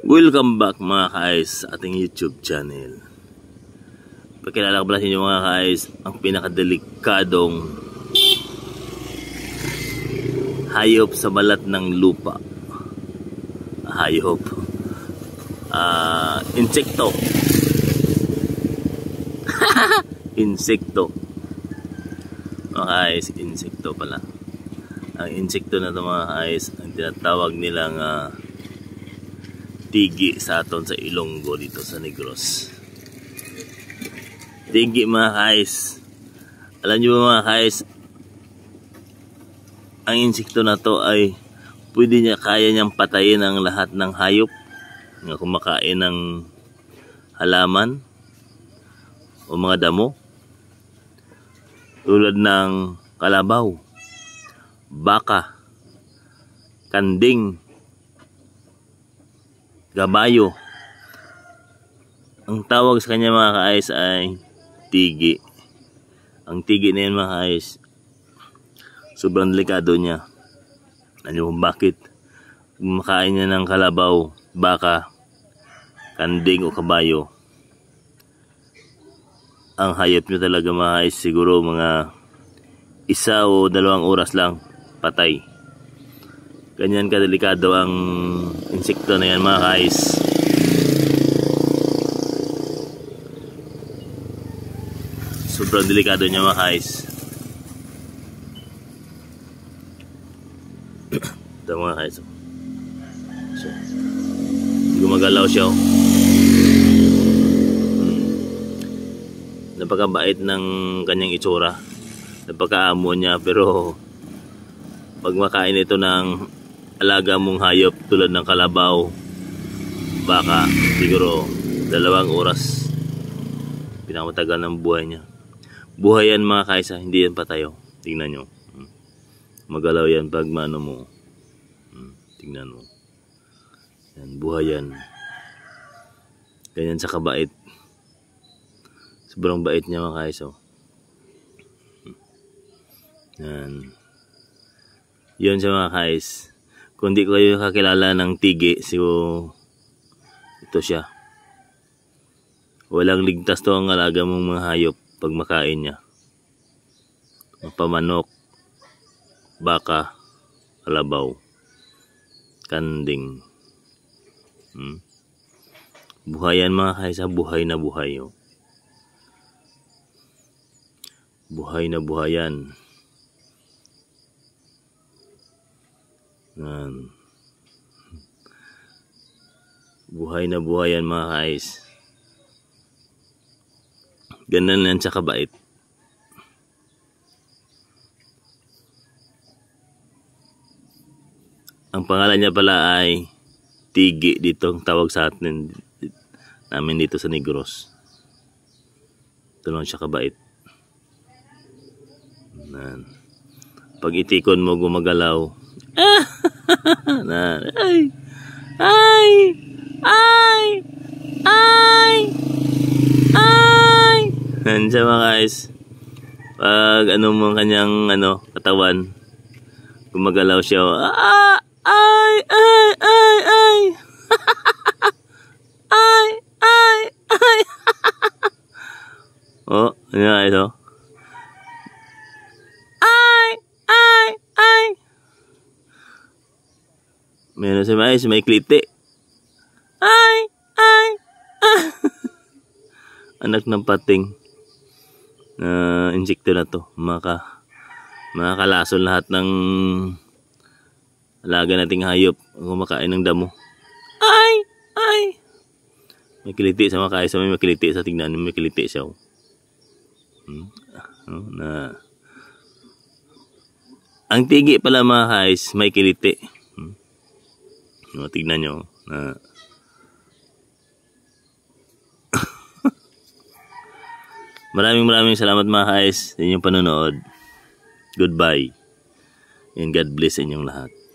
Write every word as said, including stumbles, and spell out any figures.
Welcome back mga ka-ice sa ating YouTube channel. Pakilala ko pala sa inyo mga ka-ice ang pinakadelikadong hayop sa balat ng lupa. Hayop. Uh, insekto. Insekto. Mga ka-ice, insekto pala. Ang insekto na ito mga ka-ice, ang tinatawag nilang uh, tigi sa aton sa Ilonggo dito sa Negros. Tigi mga ka-ice. Alam nyo ba mga ka-ice, ang insekto na to ay pwede niya, kaya niyang patayin ang lahat ng hayop na kumakain ng halaman o mga damo tulad ng kalabaw, baka, kanding, gabayo. Ang tawag sa kanya mga ka-ice ay tigi. Ang tigi na yan mga ka-ice, sobrang delikado niya. Ano kung bakit? Kumakain niya ng kalabaw, baka, kanding o kabayo. Ang hayop niya talaga mga ka-ice, siguro mga isa o dalawang oras lang patay. Ganyan kadelikado ang insekto na yan mga ka-ice. Sobrang delikado niya mga ka-ice. Ito mga ka-ice. So, gumagalaw siya. Hmm. Napakabait ng kanyang itsura. Napakaamo niya, pero pag makain ito ng alaga mong hayop tulad ng kalabaw, baka, siguro dalawang oras pinakamatagal ng buhay niya. Buhay yan mga kaisa, hindi yan patayo. Tingnan nyo, magalaw yan pag mano mo. Tingnan mo yan, buhay yan. Ganyan sa kabait. Sobrang bait niya mga kaisa. Yan. Yun siya mga ka-ice. Kung di ko kayo kakilala ng tigi, so ito siya. Walang ligtas to ang alaga mong mga hayop pag makain niya. Pamanok, baka, kalabaw, kanding. Hmm? Buhayan mga ka-ice, buhay na buhay. Oh. Buhay na buhayan. Yan. Buhay na buhay yan mga ka-ice. Ganun yan sa kabait. Ang pangalan niya pala ay tigi, dito ang tawag sa atin namin dito sa Negros. Ito lang siya kabait. Yan. Pag itikon mo gumagalaw, na, ay, ay, ay, ay, ay. Nandiyan mga guys. Pag ano mo kanyang ano, katawan, gumagalaw siya. Ah, ay, ay, ay, ay. Ay, ay, ay. Oh, ano nga ito? Meron si mais, may klite. Ay! Ay! Ah. Anak ng pating na uh, insekto na to. Maka, makakalason lahat ng alaga nating hayop kung makain ng damo. Ay! Ay! May kiliti sa makain sa may makiliti sa tingnan. May kiliti siya. Hmm? Oh, na. Ang tigi pala mga guys, may kiliti. No, tignan nyo na maraming maraming salamat mga ka-ice sa inyong panonood. Goodbye and God bless inyong lahat.